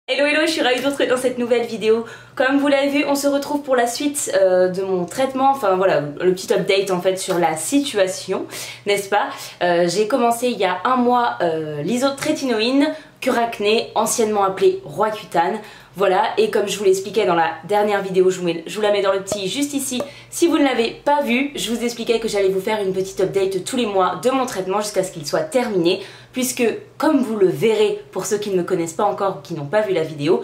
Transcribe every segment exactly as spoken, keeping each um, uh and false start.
Hello hello, je suis ravie de vous retrouver dans cette nouvelle vidéo. Comme vous l'avez vu, on se retrouve pour la suite euh, de mon traitement, enfin voilà, le petit update en fait sur la situation, n'est-ce pas? euh, J'ai commencé il y a un mois euh, l'isotrétinoïne, cure acné, anciennement appelée Roaccutane. Voilà, et comme je vous l'expliquais dans la dernière vidéo, je vous, mets, je vous la mets dans le petit juste ici. Si vous ne l'avez pas vu, je vous expliquais que j'allais vous faire une petite update tous les mois de mon traitement jusqu'à ce qu'il soit terminé. Puisque, comme vous le verrez, pour ceux qui ne me connaissent pas encore ou qui n'ont pas vu la vidéo,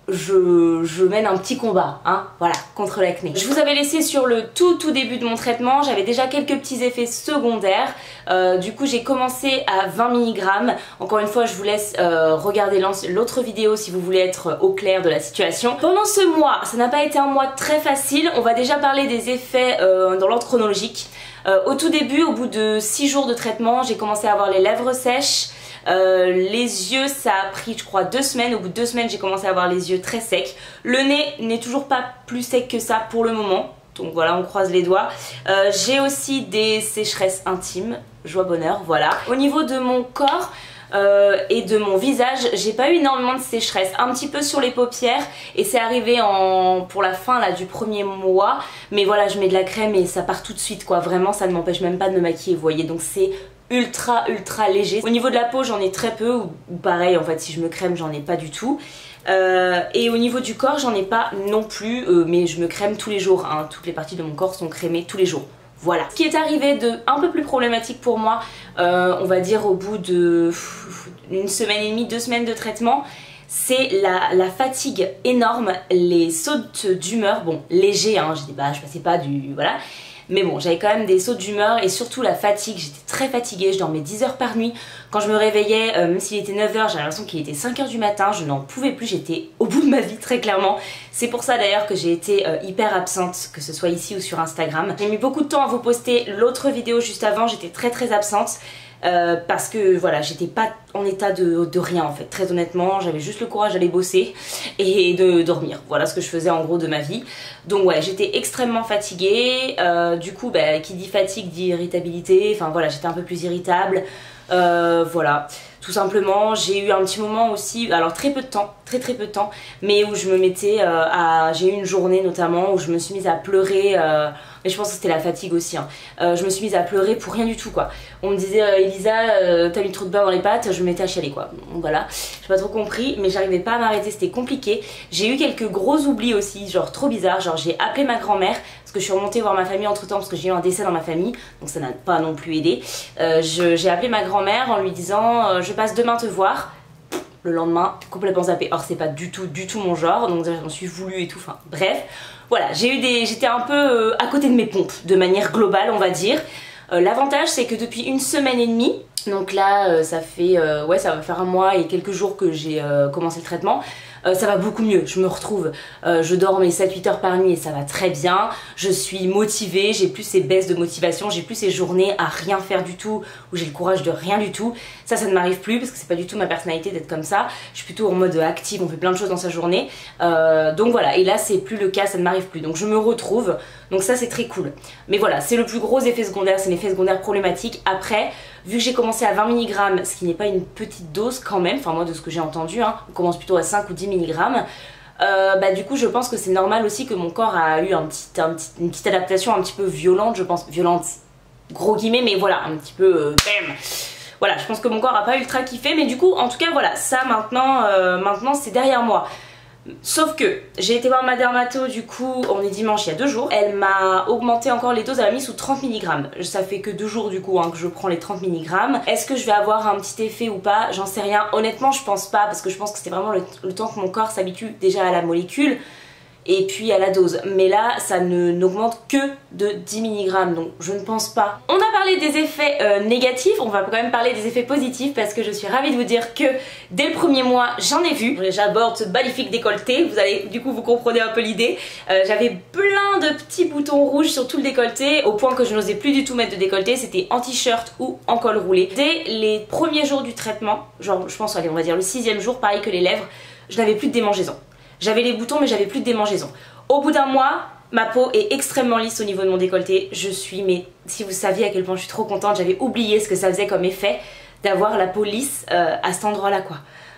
je, je mène un petit combat, hein, voilà, contre l'acné. Je vous avais laissé sur le tout tout début de mon traitement, j'avais déjà quelques petits effets secondaires. Euh, du coup j'ai commencé à vingt milligrammes. Encore une fois je vous laisse euh, regarder l'autre vidéo si vous voulez être au clair de la situation. Pendant ce mois, ça n'a pas été un mois très facile, on va déjà parler des effets euh, dans l'ordre chronologique. Euh, au tout début, au bout de six jours de traitement, j'ai commencé à avoir les lèvres sèches. Euh, les yeux, ça a pris je crois deux semaines. Au bout de deux semaines j'ai commencé à avoir les yeux très secs. Le nez n'est toujours pas plus sec que ça pour le moment, donc voilà, on croise les doigts. euh, J'ai aussi des sécheresses intimes, joie bonheur, voilà. Au niveau de mon corps Euh, et de mon visage, j'ai pas eu énormément de sécheresse, un petit peu sur les paupières et c'est arrivé en, pour la fin là, du premier mois, mais voilà, je mets de la crème et ça part tout de suite quoi, vraiment ça ne m'empêche même pas de me maquiller, vous voyez, donc c'est ultra ultra léger. Au niveau de la peau j'en ai très peu, ou, ou pareil en fait si je me crème j'en ai pas du tout. Euh, et au niveau du corps j'en ai pas non plus, euh, mais je me crème tous les jours, hein. Toutes les parties de mon corps sont crémées tous les jours. Voilà. Ce qui est arrivé de un peu plus problématique pour moi, euh, on va dire au bout de une semaine et demie, deux semaines de traitement, c'est la, la fatigue énorme, les sautes d'humeur, bon légers, hein, je dis bah je passais pas du voilà. Mais bon, j'avais quand même des sauts d'humeur et surtout la fatigue, j'étais très fatiguée, je dormais dix heures par nuit. Quand je me réveillais, euh, même s'il était neuf heures, j'avais l'impression qu'il était cinq heures du matin, je n'en pouvais plus, j'étais au bout de ma vie très clairement. C'est pour ça d'ailleurs que j'ai été euh, hyper absente, que ce soit ici ou sur Instagram. J'ai mis beaucoup de temps à vous poster l'autre vidéo juste avant, j'étais très très absente. Euh, parce que voilà, j'étais pas en état de, de rien en fait, très honnêtement, j'avais juste le courage d'aller bosser et de dormir, voilà ce que je faisais en gros de ma vie. Donc ouais, j'étais extrêmement fatiguée, euh, du coup bah, qui dit fatigue dit irritabilité, enfin voilà, j'étais un peu plus irritable, euh, voilà. Tout simplement, j'ai eu un petit moment aussi, alors très peu de temps, très très peu de temps, mais où je me mettais euh, à... J'ai eu une journée notamment où je me suis mise à pleurer, euh, mais je pense que c'était la fatigue aussi, hein. euh, je me suis mise à pleurer pour rien du tout quoi. On me disait euh, Elisa, euh, t'as mis trop de beurre dans les pâtes, je me mettais à chialer quoi. Donc voilà, j'ai pas trop compris, mais j'arrivais pas à m'arrêter, c'était compliqué. J'ai eu quelques gros oublis aussi, genre trop bizarre, genre j'ai appelé ma grand-mère, parce que je suis remontée voir ma famille entre temps, parce que j'ai eu un décès dans ma famille, donc ça n'a pas non plus aidé. Euh, j'ai appelé ma grand-mère en lui disant euh, je passe demain te voir. Le lendemain, complètement zappé. Or c'est pas du tout du tout mon genre, donc j'en suis voulu et tout, enfin bref. Voilà, j'ai eu des, j'étais un peu euh, à côté de mes pompes, de manière globale on va dire. Euh, L'avantage c'est que depuis une semaine et demie, donc là euh, ça fait, euh, ouais ça va faire un mois et quelques jours que j'ai euh, commencé le traitement. Euh, ça va beaucoup mieux, je me retrouve, euh, je dors mes sept huit heures par nuit et ça va très bien, je suis motivée, j'ai plus ces baisses de motivation, j'ai plus ces journées à rien faire du tout, où j'ai le courage de rien du tout. Ça, ça ne m'arrive plus parce que c'est pas du tout ma personnalité d'être comme ça, je suis plutôt en mode active, on fait plein de choses dans sa journée, euh, donc voilà, et là c'est plus le cas, ça ne m'arrive plus, donc je me retrouve, donc ça c'est très cool. Mais voilà, c'est le plus gros effet secondaire, c'est l'effet secondaire problématique. Après, vu que j'ai commencé à vingt milligrammes, ce qui n'est pas une petite dose quand même, enfin moi de ce que j'ai entendu, hein, on commence plutôt à cinq ou dix milligrammes, euh, bah du coup je pense que c'est normal aussi que mon corps a eu un petit, un petit, une petite adaptation un petit peu violente, je pense, violente, gros guillemets, mais voilà, un petit peu, euh, bam. Voilà, je pense que mon corps a pas ultra kiffé, mais du coup, en tout cas voilà, ça maintenant, euh, maintenant c'est derrière moi. Sauf que j'ai été voir ma dermato, du coup on est dimanche il y a deux jours, elle m'a augmenté encore les doses, elle m'a mis sous trente milligrammes. Ça fait que deux jours du coup hein, que je prends les trente milligrammes. Est-ce que je vais avoir un petit effet ou pas? J'en sais rien, honnêtement je pense pas, parce que je pense que c'était vraiment le, le temps que mon corps s'habitue déjà à la molécule et puis à la dose, mais là ça ne n'augmente que de dix milligrammes, donc je ne pense pas. On a parlé des effets euh, négatifs, on va quand même parler des effets positifs parce que je suis ravie de vous dire que dès le premier mois j'en ai vu. J'aborde ce magnifique décolleté, vous allez du coup vous comprenez un peu l'idée. euh, J'avais plein de petits boutons rouges sur tout le décolleté, au point que je n'osais plus du tout mettre de décolleté, c'était en t-shirt ou en col roulé. Dès les premiers jours du traitement, genre je pense allez on va dire le sixième jour, pareil que les lèvres, je n'avais plus de démangeaison. J'avais les boutons mais j'avais plus de démangeaison. Au bout d'un mois, ma peau est extrêmement lisse au niveau de mon décolleté. Je suis, mais si vous saviez à quel point je suis trop contente, j'avais oublié ce que ça faisait comme effet d'avoir la peau lisse euh, à cet endroit là quoi.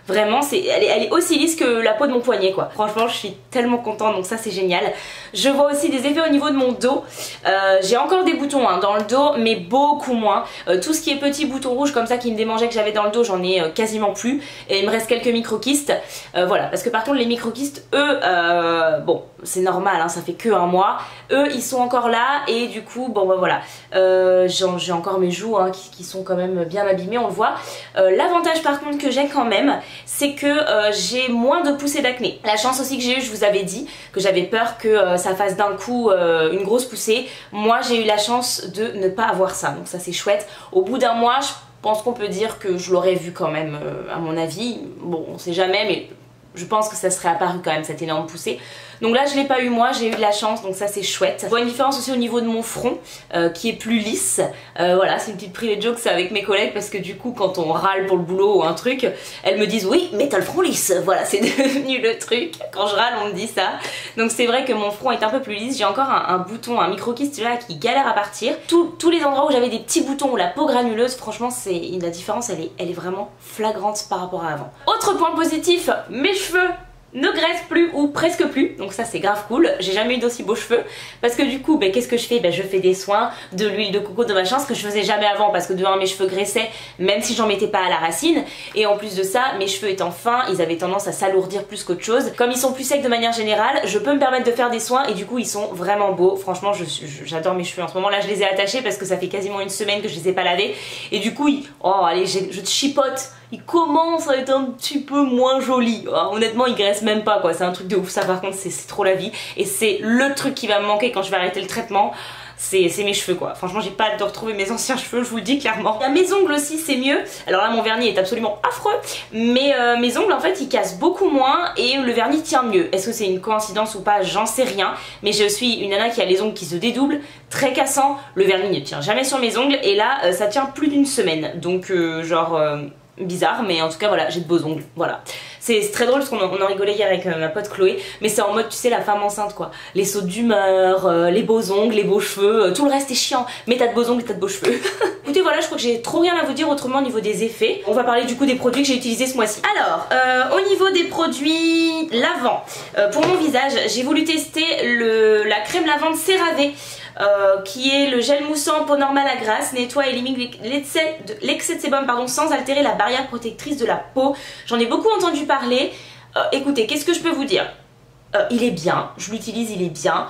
Vraiment, c'est, elle, est, elle est aussi lisse que la peau de mon poignet quoi. Franchement, je suis tellement contente, donc ça c'est génial. Je vois aussi des effets au niveau de mon dos. Euh, j'ai encore des boutons hein, dans le dos, mais beaucoup moins. Euh, tout ce qui est petits boutons rouges comme ça qui me démangeaient que j'avais dans le dos, j'en ai euh, quasiment plus. Et il me reste quelques micro-kystes. Euh, voilà, parce que par contre les micro-kystes, eux, euh, bon, c'est normal, hein, ça fait que un mois. Eux, ils sont encore là et du coup, bon bah voilà. Euh, j'ai encore mes joues hein, qui, qui sont quand même bien abîmées, on le voit. Euh, L'avantage par contre que j'ai quand même, c'est que euh, j'ai moins de poussées d'acné. La chance aussi que j'ai eu, je vous avais dit que j'avais peur que euh, ça fasse d'un coup euh, une grosse poussée. Moi j'ai eu la chance de ne pas avoir ça, donc ça c'est chouette. Au bout d'un mois, je pense qu'on peut dire que je l'aurais vu quand même euh, à mon avis. Bon, on sait jamais, mais je pense que ça serait apparu quand même cette énorme poussée. Donc là je l'ai pas eu moi, j'ai eu de la chance, donc ça c'est chouette. Je vois une différence aussi au niveau de mon front euh, qui est plus lisse. Euh, voilà, c'est une petite private joke, c'est avec mes collègues parce que du coup quand on râle pour le boulot ou un truc, elles me disent oui mais t'as le front lisse. Voilà, c'est devenu le truc. Quand je râle on me dit ça. Donc c'est vrai que mon front est un peu plus lisse. J'ai encore un, un bouton, un micro-kyste là qui galère à partir. Tous, tous les endroits où j'avais des petits boutons ou la peau granuleuse, franchement c'est la différence elle est, elle est vraiment flagrante par rapport à avant. Autre point positif, mes cheveux ne graisse plus ou presque plus, donc ça c'est grave cool. J'ai jamais eu d'aussi beaux cheveux parce que du coup ben, qu'est-ce que je fais, ben, je fais des soins, de l'huile de coco, de machin, ce que je faisais jamais avant parce que de un mes cheveux graissaient même si j'en mettais pas à la racine, et en plus de ça mes cheveux étant fins ils avaient tendance à s'alourdir plus qu'autre chose. Comme ils sont plus secs de manière générale, je peux me permettre de faire des soins et du coup ils sont vraiment beaux. Franchement j'adore mes cheveux en ce moment. Là je les ai attachés parce que ça fait quasiment une semaine que je les ai pas lavés et du coup ils... oh allez je te chipote, il commence à être un petit peu moins joli. Oh, honnêtement il graisse même pas quoi, c'est un truc de ouf. Ça par contre c'est trop la vie et c'est le truc qui va me manquer quand je vais arrêter le traitement. C'est mes cheveux quoi, franchement j'ai pas hâte de retrouver mes anciens cheveux, je vous le dis clairement. À mes ongles aussi c'est mieux, alors là mon vernis est absolument affreux, mais euh, mes ongles en fait ils cassent beaucoup moins et le vernis tient mieux. Est-ce que c'est une coïncidence ou pas, j'en sais rien, mais je suis une nana qui a les ongles qui se dédoublent, très cassant, le vernis ne tient jamais sur mes ongles et là euh, ça tient plus d'une semaine, donc euh, genre... Euh, bizarre mais en tout cas voilà j'ai de beaux ongles, voilà. C'est très drôle parce qu'on en, en rigolait hier avec euh, ma pote Chloé, mais c'est en mode tu sais la femme enceinte quoi, les sautes d'humeur, euh, les beaux ongles, les beaux cheveux, euh, tout le reste est chiant mais t'as de beaux ongles et t'as de beaux cheveux. Écoutez voilà, je crois que j'ai trop rien à vous dire autrement au niveau des effets. On va parler du coup des produits que j'ai utilisés ce mois-ci. Alors euh, au niveau des produits lavants, euh, pour mon visage j'ai voulu tester le, la crème lavande CeraVe. Euh, qui est le gel moussant peau normale à grasse, nettoie et élimine l'excès de sébum pardon, sans altérer la barrière protectrice de la peau. J'en ai beaucoup entendu parler. Euh, écoutez, qu'est-ce que je peux vous dire? euh, Il est bien, je l'utilise, il est bien.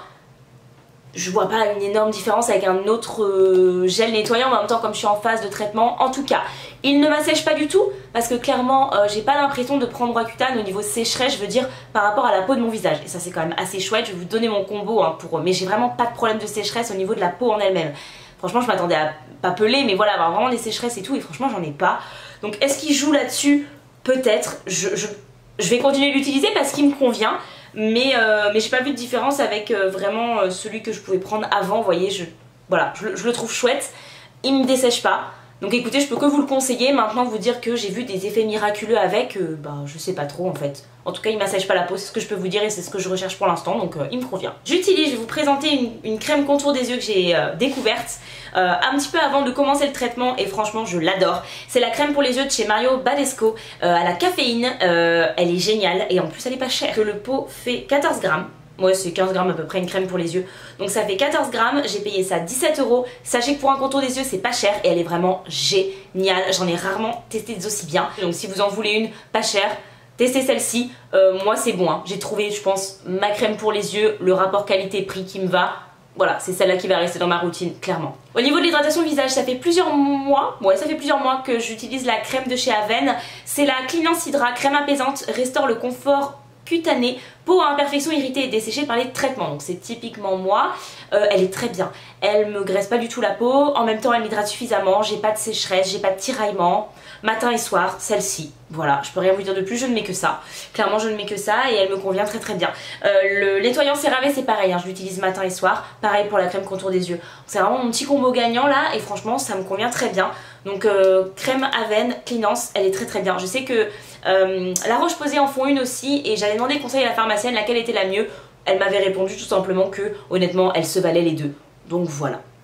Je vois pas une énorme différence avec un autre euh, gel nettoyant, mais en même temps comme je suis en phase de traitement, en tout cas il ne m'assèche pas du tout parce que clairement euh, j'ai pas l'impression de prendre Roaccutane au niveau sécheresse, je veux dire par rapport à la peau de mon visage, et ça c'est quand même assez chouette. Je vais vous donner mon combo hein, pour, mais j'ai vraiment pas de problème de sécheresse au niveau de la peau en elle-même. Franchement je m'attendais à pas peler mais voilà, avoir vraiment des sécheresses et tout, et franchement j'en ai pas. Donc est-ce qu'il joue là-dessus? Peut-être, je, je, je vais continuer de l'utiliser parce qu'il me convient. Mais, euh, mais j'ai pas vu de différence avec euh, vraiment euh, celui que je pouvais prendre avant, vous voyez, je, voilà, je, je le trouve chouette, il me dessèche pas. Donc écoutez, je peux que vous le conseiller. Maintenant vous dire que j'ai vu des effets miraculeux avec, euh, bah je sais pas trop en fait. En tout cas il m'assèche pas la peau, c'est ce que je peux vous dire et c'est ce que je recherche pour l'instant, donc euh, il me convient. J'utilise, je vais vous présenter une, une crème contour des yeux que j'ai euh, découverte euh, un petit peu avant de commencer le traitement et franchement je l'adore. C'est la crème pour les yeux de chez Mario Badescu euh, à la caféine, euh, elle est géniale et en plus elle est pas chère. Que le pot fait quatorze grammes. Ouais, c'est quinze grammes à peu près une crème pour les yeux. Donc ça fait quatorze grammes, j'ai payé ça dix-sept euros. Sachez que pour un contour des yeux c'est pas cher et elle est vraiment géniale. J'en ai rarement testé des aussi bien. Donc si vous en voulez une pas chère, testez celle-ci. Euh, moi c'est bon, hein. J'ai trouvé je pense ma crème pour les yeux, le rapport qualité-prix qui me va. Voilà, c'est celle-là qui va rester dans ma routine, clairement. Au niveau de l'hydratation visage, ça fait plusieurs mois, ouais, ça fait plusieurs mois que j'utilise la crème de chez Aven. C'est la Cleanance Hydra, crème apaisante, restaure le confort cutanée, peau à imperfection irritée et desséchée par les traitements. Donc c'est typiquement moi. Euh, elle est très bien. Elle me graisse pas du tout la peau. En même temps elle m'hydrate suffisamment. J'ai pas de sécheresse, j'ai pas de tiraillement. Matin et soir, celle-ci. Voilà, je peux rien vous dire de plus, je ne mets que ça. Clairement je ne mets que ça et elle me convient très très bien. Euh, le nettoyant CeraVe c'est pareil, hein, je l'utilise matin et soir. Pareil pour la crème contour des yeux. C'est vraiment mon petit combo gagnant là et franchement ça me convient très bien. Donc euh, crème Aven, Cleanance, elle est très très bien. Je sais que euh, La Roche-Posay en font une aussi et j'avais demandé conseil à la pharmacienne laquelle était la mieux. Elle m'avait répondu tout simplement que honnêtement elle se valait les deux. Donc voilà.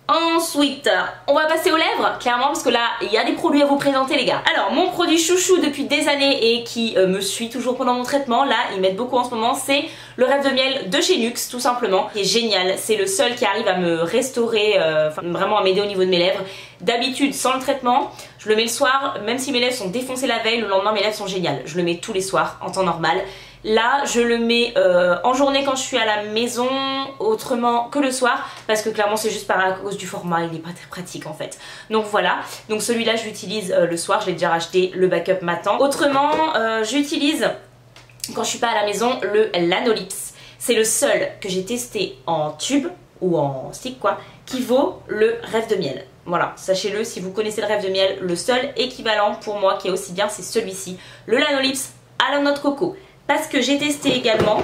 Ensuite, on va passer aux lèvres, clairement, parce que là, il y a des produits à vous présenter, les gars. Alors, mon produit chouchou depuis des années et qui euh, me suit toujours pendant mon traitement, là, ils m'aident beaucoup en ce moment, c'est le Rêve de Miel de chez Nuxe, tout simplement. C'est génial, c'est le seul qui arrive à me restaurer, euh, enfin, vraiment à m'aider au niveau de mes lèvres. D'habitude, sans le traitement, je le mets le soir, même si mes lèvres sont défoncées la veille, le lendemain, mes lèvres sont géniales. Je le mets tous les soirs, en temps normal. Là, je le mets euh, en journée quand je suis à la maison, autrement que le soir, parce que clairement c'est juste par à cause du format, il est pas très pratique en fait. Donc voilà, donc celui-là je l'utilise euh, le soir, je l'ai déjà racheté, le backup m'attend. Autrement, euh, j'utilise, quand je suis pas à la maison, le Lanolips. C'est le seul que j'ai testé en tube, ou en stick quoi, qui vaut le Rêve de Miel. Voilà, sachez-le, si vous connaissez le Rêve de Miel, le seul équivalent pour moi qui est aussi bien, c'est celui-ci, le Lanolips à la noix de coco. Parce que j'ai testé également,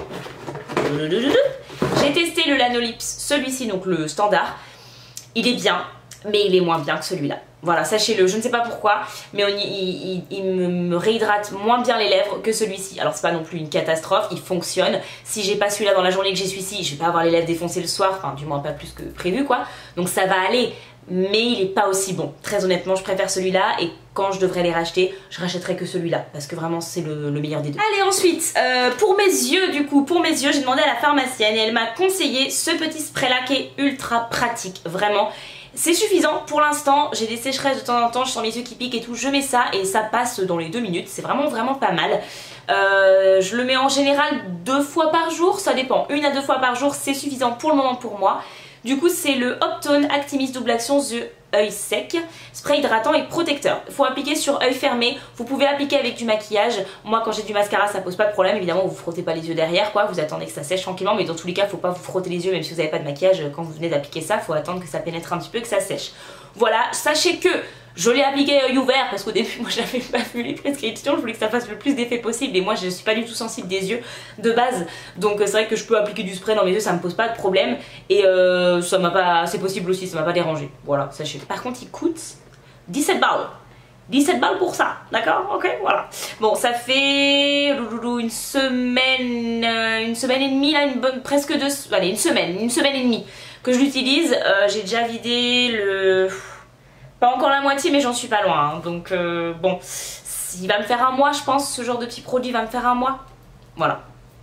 j'ai testé le Lanolips, celui-ci, donc le standard. Il est bien, mais il est moins bien que celui-là. Voilà, sachez-le, je ne sais pas pourquoi, mais on y, il, il, il me réhydrate moins bien les lèvres que celui-ci. Alors c'est pas non plus une catastrophe, il fonctionne. Si j'ai pas celui-là dans la journée que j'ai celui-ci, je vais pas avoir les lèvres défoncées le soir, enfin du moins pas plus que prévu quoi. Donc ça va aller, mais il est pas aussi bon. Très honnêtement, je préfère celui-là et quand je devrais les racheter, je rachèterai que celui-là parce que vraiment c'est le, le meilleur des deux. Allez ensuite, euh, pour mes yeux du coup, pour mes yeux, j'ai demandé à la pharmacienne et elle m'a conseillé ce petit spray là qui est ultra pratique, vraiment. C'est suffisant pour l'instant, j'ai des sécheresses de temps en temps, je sens mes yeux qui piquent et tout, je mets ça et ça passe dans les deux minutes, c'est vraiment vraiment pas mal. Euh, je le mets en général deux fois par jour, ça dépend, une à deux fois par jour, c'est suffisant pour le moment pour moi. Du coup c'est le Optone Actimist Double Action The œil sec, spray hydratant et protecteur. Il faut appliquer sur œil fermé, vous pouvez appliquer avec du maquillage. Moi quand j'ai du mascara ça pose pas de problème, évidemment vous frottez pas les yeux derrière quoi, vous attendez que ça sèche tranquillement, mais dans tous les cas faut pas vous frotter les yeux même si vous n'avez pas de maquillage quand vous venez d'appliquer ça, faut attendre que ça pénètre un petit peu, que ça sèche. Voilà, sachez que je l'ai appliqué œil ouvert parce qu'au début moi j'avais pas vu les prescriptions, je voulais que ça fasse le plus d'effet possible et moi je suis pas du tout sensible des yeux de base, donc c'est vrai que je peux appliquer du spray dans mes yeux, ça me pose pas de problème et euh, ça m'a pas, c'est possible aussi, ça m'a pas dérangé, voilà, sachez. Par contre il coûte dix-sept balles. dix-sept balles pour ça, d'accord? Ok, voilà. Bon, ça fait une semaine, une semaine et demie, là, une bonne, presque deux, allez, une semaine, une semaine et demie que je l'utilise. Euh, j'ai déjà vidé le... Pas encore la moitié, mais j'en suis pas loin. Hein. Donc, euh, bon, il va me faire un mois, je pense, ce genre de petit produit va me faire un mois. Voilà.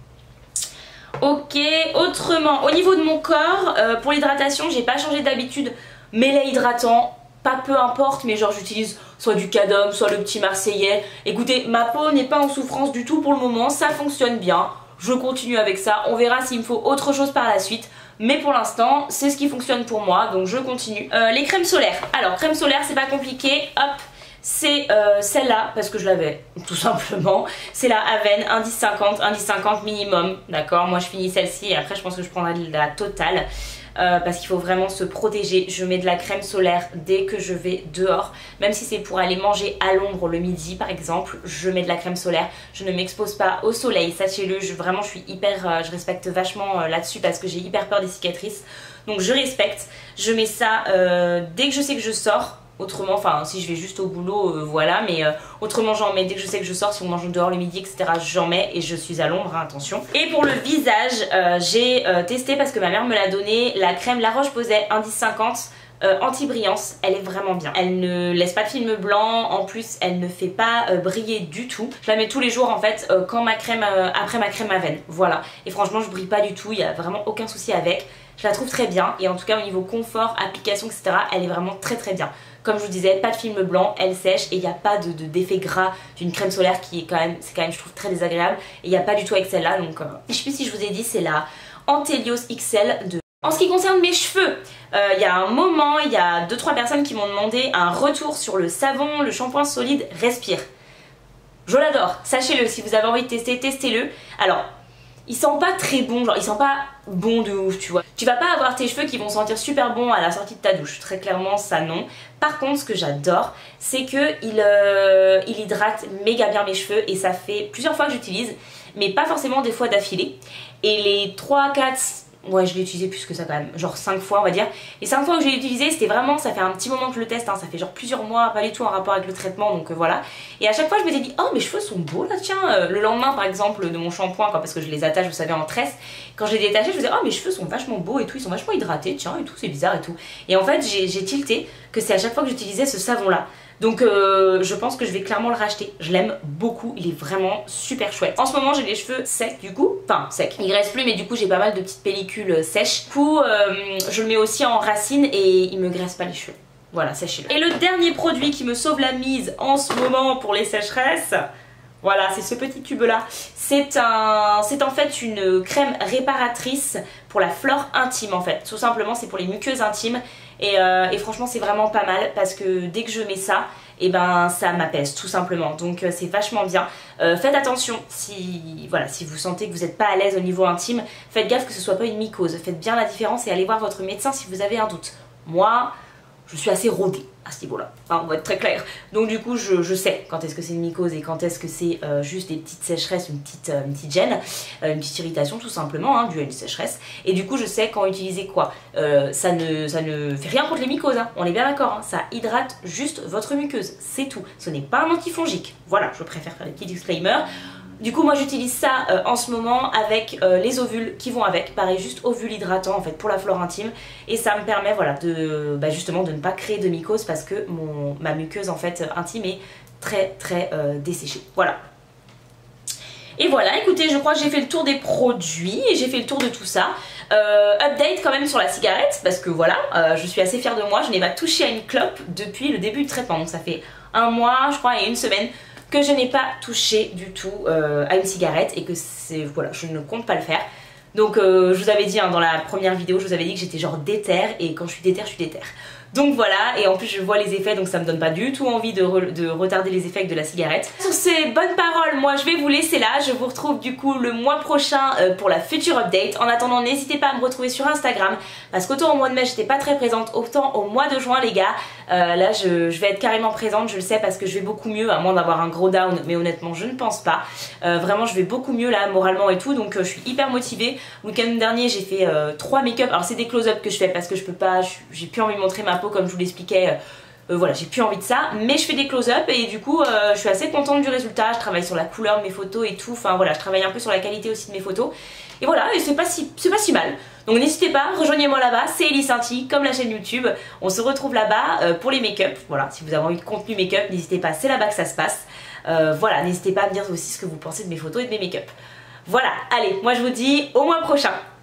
Ok, autrement, au niveau de mon corps, euh, pour l'hydratation, j'ai pas changé d'habitude. Mais lait hydratant, pas peu importe, mais genre j'utilise soit du Cadum, soit le petit Marseillais. Écoutez, ma peau n'est pas en souffrance du tout pour le moment, ça fonctionne bien. Je continue avec ça, on verra s'il me faut autre chose par la suite. Mais pour l'instant, c'est ce qui fonctionne pour moi, donc je continue. Euh, les crèmes solaires. Alors, crème solaire, c'est pas compliqué. Hop, c'est euh, celle-là, parce que je l'avais, tout simplement. C'est la Aven, indice cinquante, indice cinquante minimum. D'accord, moi je finis celle-ci et après je pense que je prendrai la totale. Euh, parce qu'il faut vraiment se protéger. Je mets de la crème solaire dès que je vais dehors, même si c'est pour aller manger à l'ombre le midi par exemple, je mets de la crème solaire, je ne m'expose pas au soleil, sachez-le, je, vraiment je suis hyper, euh, je respecte vachement euh, là-dessus parce que j'ai hyper peur des cicatrices, donc je respecte, je mets ça euh, dès que je sais que je sors. Autrement, enfin si je vais juste au boulot, euh, voilà, mais euh, autrement j'en mets dès que je sais que je sors, si on mange dehors le midi, et cetera. J'en mets et je suis à l'ombre, hein, attention. Et pour le visage, euh, j'ai euh, testé parce que ma mère me l'a donné, la crème La Roche-Posay indice cinquante euh, anti-brillance, elle est vraiment bien. Elle ne laisse pas de film blanc, en plus elle ne fait pas euh, briller du tout. Je la mets tous les jours en fait, euh, quand ma crème, euh, après ma crème Aven, voilà. Et franchement je brille pas du tout, il n'y a vraiment aucun souci avec. Je la trouve très bien et en tout cas au niveau confort, application, et cetera, elle est vraiment très très bien. Comme je vous disais, pas de film blanc, elle sèche et il n'y a pas de, de, d'effet gras d'une crème solaire qui est quand même, c'est quand même je trouve très désagréable. Et il n'y a pas du tout avec celle-là, donc euh, je sais plus si je vous ai dit, c'est la Antelios X L de... En ce qui concerne mes cheveux, il euh, y a un moment, il y a deux trois personnes qui m'ont demandé un retour sur le savon, le shampoing solide Respire. Je l'adore, sachez-le, si vous avez envie de tester, testez-le. Alors, il sent pas très bon, genre il sent pas bon de ouf, tu vois. Tu vas pas avoir tes cheveux qui vont sentir super bon à la sortie de ta douche, très clairement ça non. Par contre ce que j'adore, c'est que il, euh, il hydrate méga bien mes cheveux et ça fait plusieurs fois que j'utilise, mais pas forcément des fois d'affilée. Et les trois quatre, Ouais, je l'ai utilisé plus que ça quand même, genre cinq fois on va dire. Et cinq fois que je l'ai utilisé, c'était vraiment, ça fait un petit moment que je le teste, hein, ça fait genre plusieurs mois, pas du tout en rapport avec le traitement, donc euh, voilà. Et à chaque fois je m'étais dit, oh mes cheveux sont beaux là, tiens, euh, le lendemain par exemple de mon shampoing, quoi, parce que je les attache, vous savez, en tresse. Quand je les détachais, je me disais, oh mes cheveux sont vachement beaux et tout, ils sont vachement hydratés, tiens, et tout, c'est bizarre et tout. Et en fait, j'ai tilté que c'est à chaque fois que j'utilisais ce savon là. Donc euh, je pense que je vais clairement le racheter. Je l'aime beaucoup, il est vraiment super chouette. En ce moment j'ai les cheveux secs du coup, enfin secs, il reste plus mais du coup j'ai pas mal de petites pellicules sèches. Du coup euh, je le mets aussi en racine et il me graisse pas les cheveux. Voilà, sachez-le. Et le dernier produit qui me sauve la mise en ce moment pour les sécheresses, voilà, c'est ce petit tube là. C'est un, c'est en fait une crème réparatrice pour la flore intime en fait. Tout simplement c'est pour les muqueuses intimes. Et, euh, et franchement c'est vraiment pas mal parce que dès que je mets ça, et eh ben ça m'apaise tout simplement, donc euh, c'est vachement bien. Euh, faites attention si, voilà, si vous sentez que vous n'êtes pas à l'aise au niveau intime, faites gaffe que ce soit pas une mycose, faites bien la différence et allez voir votre médecin si vous avez un doute. Moi je suis assez rodée à ce niveau là, enfin, on va être très clair, donc du coup je, je sais quand est-ce que c'est une mycose et quand est-ce que c'est euh, juste des petites sécheresses, une petite, euh, une petite gêne, euh, une petite irritation tout simplement, hein, due à une sécheresse, et du coup je sais quand utiliser quoi. Euh, ça, ne, ça ne fait rien contre les mycoses, hein, on est bien d'accord, hein, ça hydrate juste votre muqueuse, c'est tout, ce n'est pas un antifongique, voilà, je préfère faire des petits disclaimers. Du coup moi j'utilise ça euh, en ce moment avec euh, les ovules qui vont avec, pareil juste ovules hydratants en fait pour la flore intime, et ça me permet voilà de bah, justement de ne pas créer de mycose parce que mon, ma muqueuse en fait intime est très très euh, desséchée, voilà. Et voilà, écoutez, je crois que j'ai fait le tour des produits et j'ai fait le tour de tout ça. Euh, update quand même sur la cigarette parce que voilà, euh, je suis assez fière de moi, je n'ai pas touché à une clope depuis le début du traitement, donc ça fait un mois je crois et une semaine que je n'ai pas touché du tout euh, à une cigarette et que c'est, voilà, je ne compte pas le faire. Donc euh, je vous avais dit hein, dans la première vidéo, je vous avais dit que j'étais genre déter et quand je suis déter, je suis déter. Donc voilà, et en plus je vois les effets donc ça me donne pas du tout envie de, re de retarder les effets de la cigarette. Sur ces bonnes paroles, moi je vais vous laisser là, je vous retrouve du coup le mois prochain euh, pour la future update. En attendant, n'hésitez pas à me retrouver sur Instagram parce qu'autant au mois de mai j'étais pas très présente, autant au mois de juin les gars, euh, là je, je vais être carrément présente, je le sais parce que je vais beaucoup mieux, à moins d'avoir un gros down, mais honnêtement je ne pense pas. Euh, vraiment je vais beaucoup mieux là moralement et tout, donc euh, je suis hyper motivée. Le week-end dernier j'ai fait euh, trois make-up, alors c'est des close-up que je fais parce que je peux pas, j'ai plus envie de montrer ma peau comme je vous l'expliquais, euh, euh, voilà, j'ai plus envie de ça, mais je fais des close-up et du coup euh, je suis assez contente du résultat. Je travaille sur la couleur de mes photos et tout, enfin voilà, je travaille un peu sur la qualité aussi de mes photos et voilà, et c'est pas si, c'est pas si mal. Donc n'hésitez pas, rejoignez-moi là-bas, c'est Ellie Cinti, comme la chaîne YouTube, on se retrouve là-bas euh, pour les make-up. Voilà, si vous avez envie de contenu make-up, n'hésitez pas, c'est là-bas que ça se passe. Euh, voilà, n'hésitez pas à me dire aussi ce que vous pensez de mes photos et de mes make-up. Voilà, allez, moi je vous dis au mois prochain.